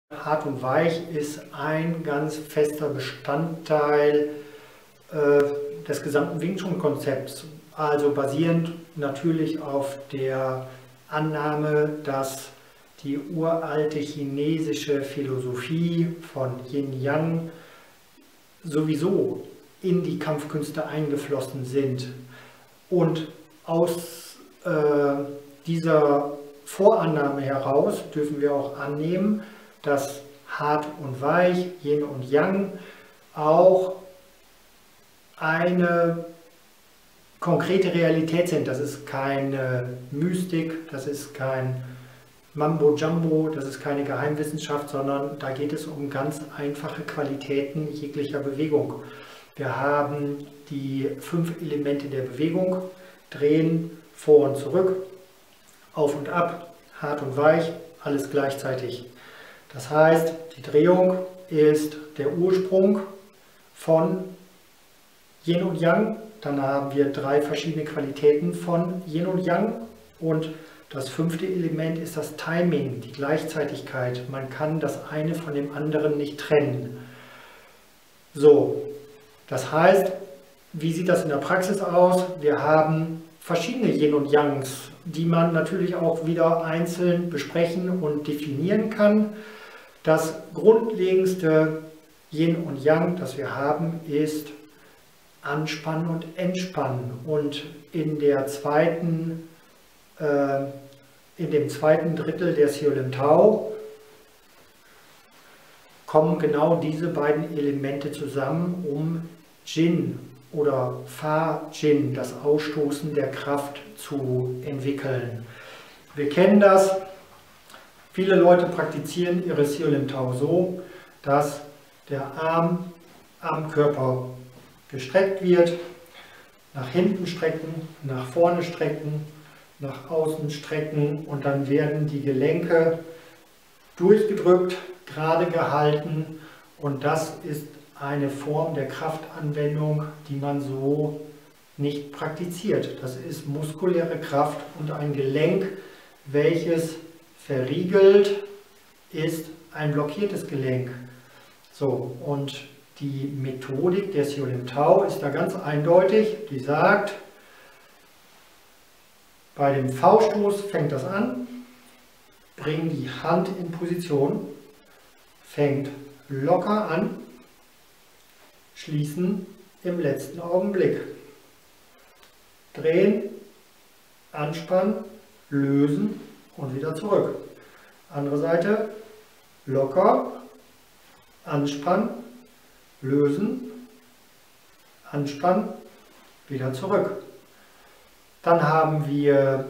Hart und weich ist ein ganz fester Bestandteil des gesamten Wing Chun-Konzepts, also basierend natürlich auf der Annahme, dass die uralte chinesische Philosophie von Yin-Yang sowieso in die Kampfkünste eingeflossen sind. Und aus dieser Vorannahme heraus dürfen wir auch annehmen, dass Hart und Weich, Yin und Yang auch eine konkrete Realität sind. Das ist keine Mystik, das ist kein Mambo-Jumbo, das ist keine Geheimwissenschaft, sondern da geht es um ganz einfache Qualitäten jeglicher Bewegung. Wir haben die 5 Elemente der Bewegung: Drehen, vor und zurück, auf und ab, hart und weich, alles gleichzeitig. Das heißt, die Drehung ist der Ursprung von Yin und Yang. Dann haben wir 3 verschiedene Qualitäten von Yin und Yang. Und das 5. Element ist das Timing, die Gleichzeitigkeit. Man kann das eine von dem anderen nicht trennen. So, das heißt, wie sieht das in der Praxis aus? Wir haben verschiedene Yin und Yangs, die man natürlich auch wieder einzeln besprechen und definieren kann. Das grundlegendste Yin und Yang, das wir haben, ist Anspannen und Entspannen. Und in dem zweiten Drittel der Xiao Lim Tao kommen genau diese beiden Elemente zusammen, um Jin oder Fa Jin, das Ausstoßen der Kraft, zu entwickeln. Wir kennen das. Viele Leute praktizieren ihre Xiao Lim Tao so, dass der Arm am Körper gestreckt wird, nach hinten strecken, nach vorne strecken, nach außen strecken, und dann werden die Gelenke durchgedrückt, gerade gehalten, und das ist eine Form der Kraftanwendung, die man so nicht praktiziert. Das ist muskuläre Kraft, und ein Gelenk, welches verriegelt, ist ein blockiertes Gelenk. So, und die Methodik der Xiao Lim Tao ist da ganz eindeutig. Die sagt, bei dem V-Stoß fängt das an, bring die Hand in Position, fängt locker an, schließen im letzten Augenblick. Drehen, anspannen, lösen und wieder zurück. Andere Seite, locker, anspannen, lösen, anspannen, wieder zurück. Dann haben wir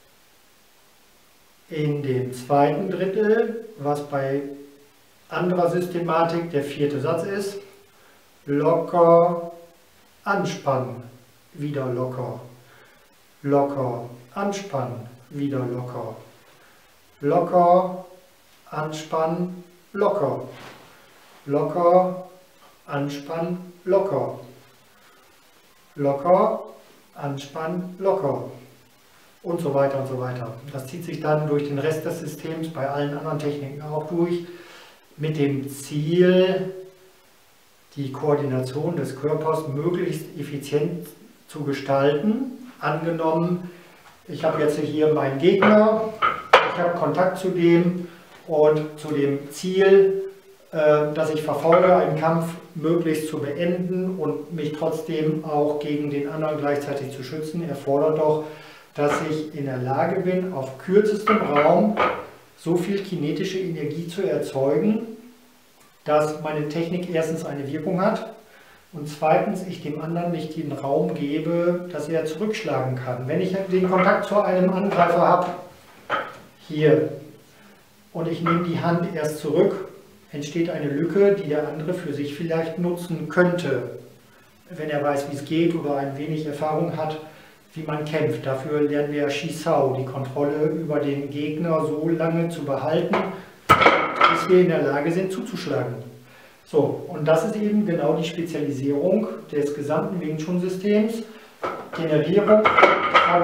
in dem zweiten Drittel, was bei anderer Systematik der 4. Satz ist, locker, anspannen, wieder locker, locker, anspannen, wieder locker, locker, anspannen, locker, locker, anspannen, locker, locker, anspannen, locker und so weiter und so weiter. Das zieht sich dann durch den Rest des Systems bei allen anderen Techniken auch durch, mit dem Ziel, die Koordination des Körpers möglichst effizient zu gestalten. Angenommen, ich habe jetzt hier meinen Gegner, ich habe Kontakt zu dem und zu dem Ziel, das ich verfolge, einen Kampf möglichst zu beenden und mich trotzdem auch gegen den anderen gleichzeitig zu schützen, erfordert doch, dass ich in der Lage bin, auf kürzestem Raum so viel kinetische Energie zu erzeugen, dass meine Technik erstens eine Wirkung hat und zweitens ich dem anderen nicht den Raum gebe, dass er zurückschlagen kann. Wenn ich den Kontakt zu einem Angreifer habe, hier, und ich nehme die Hand erst zurück, entsteht eine Lücke, die der andere für sich vielleicht nutzen könnte, wenn er weiß, wie es geht oder ein wenig Erfahrung hat, wie man kämpft. Dafür lernen wir Shi Sao, die Kontrolle über den Gegner so lange zu behalten, bis wir in der Lage sind zuzuschlagen. So, und das ist eben genau die Spezialisierung des gesamten Wing Chun Systems. Generierung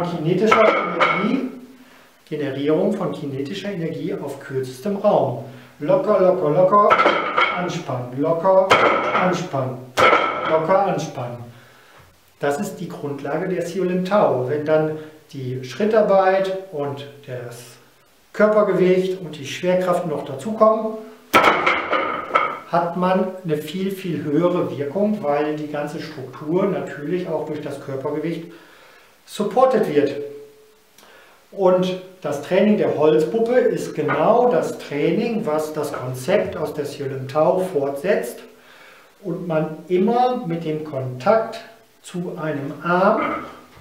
von kinetischer Energie auf kürzestem Raum. Locker, locker, locker, anspannen, locker, anspannen, locker, anspannen. Das ist die Grundlage der Cio Lim Tao. Wenn dann die Schrittarbeit und das Körpergewicht und die Schwerkraft noch dazukommen, hat man eine viel, viel höhere Wirkung, weil die ganze Struktur natürlich auch durch das Körpergewicht supported wird. Und das Training der Holzpuppe ist genau das Training, was das Konzept aus der Cio Lim Tao fortsetzt und man immer mit dem Kontakt zu einem Arm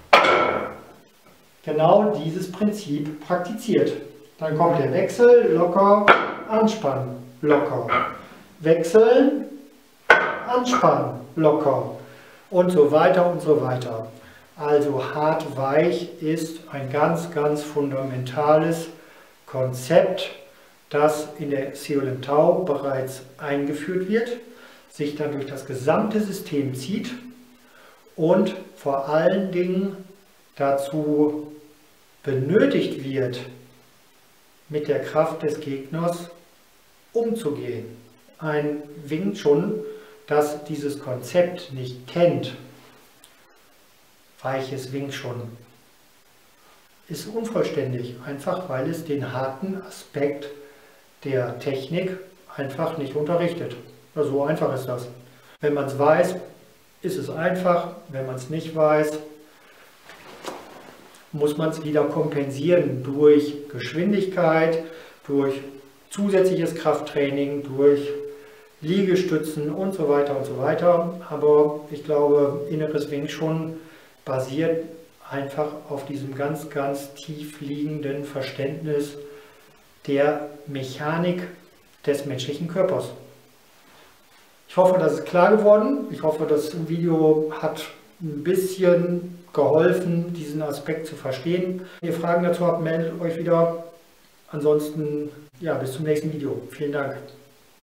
genau dieses Prinzip praktiziert. Dann kommt der Wechsel, locker, anspannen, locker. Wechseln, anspannen, locker und so weiter und so weiter. Also hart-weich ist ein ganz, ganz fundamentales Konzept, das in der Cio Lim Tao bereits eingeführt wird, sich dann durch das gesamte System zieht und vor allen Dingen dazu benötigt wird, mit der Kraft des Gegners umzugehen. Ein Wing Chun, das dieses Konzept nicht kennt, weiches Wing Chun, ist unvollständig, einfach weil es den harten Aspekt der Technik einfach nicht unterrichtet. So einfach ist das. Wenn man es weiß, ist es einfach. Wenn man es nicht weiß, muss man es wieder kompensieren durch Geschwindigkeit, durch zusätzliches Krafttraining, durch Liegestützen und so weiter und so weiter. Aber ich glaube, inneres Wing Chun basiert einfach auf diesem ganz, ganz tief liegenden Verständnis der Mechanik des menschlichen Körpers. Ich hoffe, das ist klar geworden. Ich hoffe, das Video hat ein bisschen geholfen, diesen Aspekt zu verstehen. Wenn ihr Fragen dazu habt, meldet euch wieder. Ansonsten, ja, bis zum nächsten Video. Vielen Dank.